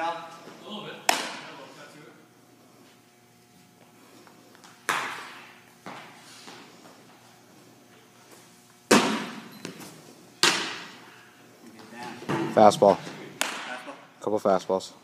now? A little bit. Get down. Fastball. Fastball. Couple fastballs.